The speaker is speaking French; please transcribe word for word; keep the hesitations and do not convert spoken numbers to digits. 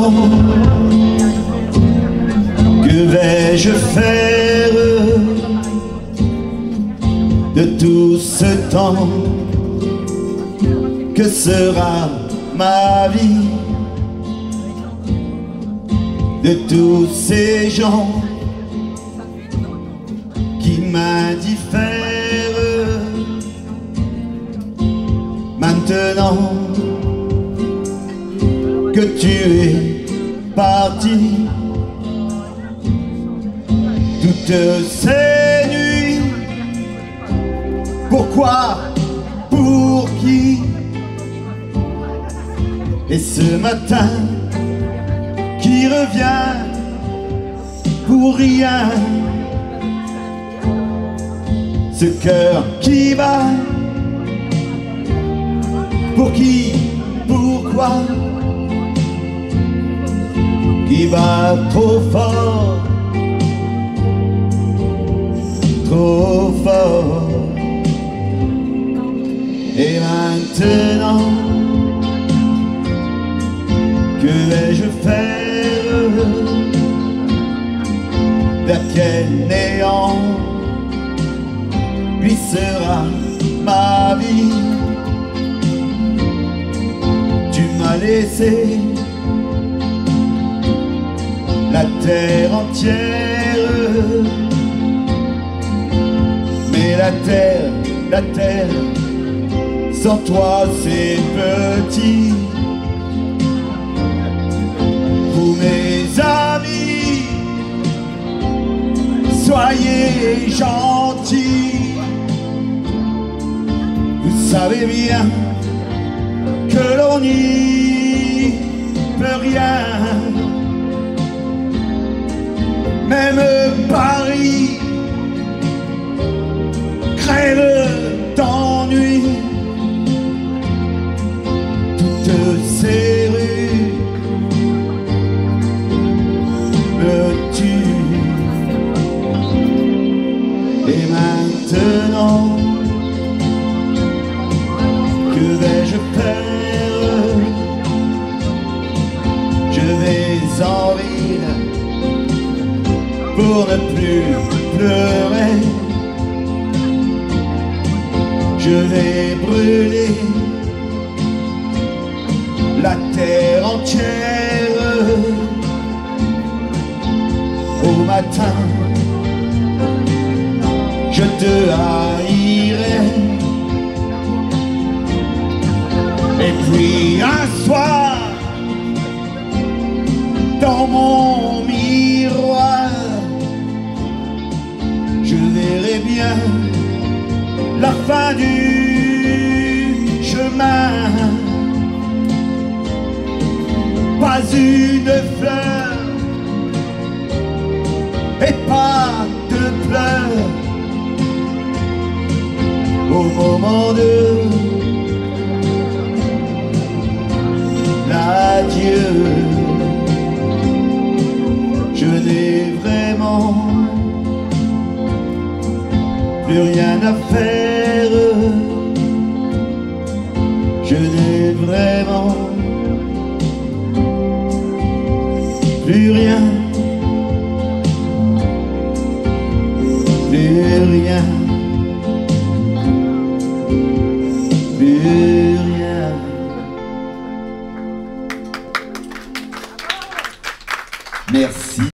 maintenant, que vais-je faire de tout ce temps? Que sera ma vie de tous ces gens qui m'indiffèrent? Maintenant que tu es parti, toutes ces nuits, pourquoi, pour qui? Et ce matin qui revient pour rien, ce cœur qui bat, pour qui, pourquoi? Qui bat trop fort, trop fort. Et maintenant, que vais-je faire? Vers quel néant glissera ma vie? Tu m'as laissé la terre entière, mais la terre, la terre, sans toi c'est petit. Vous mes amis, soyez gentils. Vous savez bien que l'on n'y peut rien. Même Paris crève d'ennui. Toutes ces rues me tuent. Et maintenant, que vais-je faire? Je vais en ville pour ne plus pleurer. Je vais brûler la terre entière. Au matin, je te haïrai. Et puis un soir, dans mon miroir, je verrai bien la fin du chemin. Pas une fleur et pas de pleurs au moment de l'adieu. Je n'ai vraiment plus rien à faire. Je n'ai vraiment plus rien, plus rien, plus rien. Merci.